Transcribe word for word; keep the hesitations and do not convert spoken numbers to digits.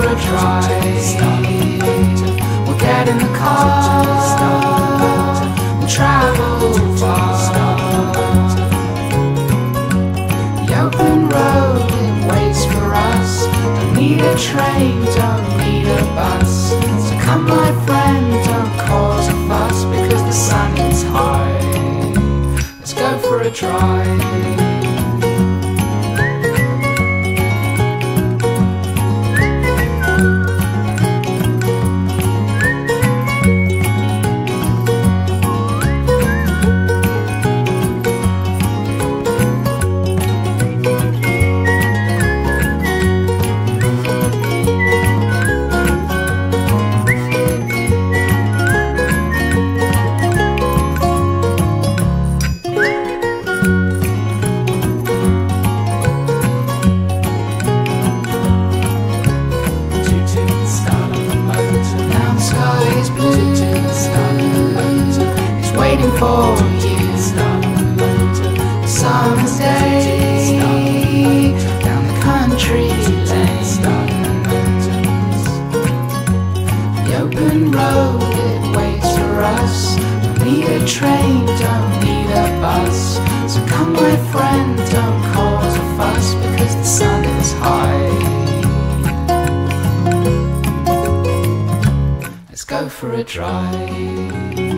a drive. We'll get in the car, we'll travel far. The open road, it waits for us. Don't need a train, don't need a bus. So come my friend, don't cause a fuss, because the sun is high. Let's go for a drive. Waiting for you, summer's day, down the country lane. The open road, it waits for us. Don't need a train, don't need a bus. So come my friend, don't cause a fuss, because the sun is high. Let's go for a drive.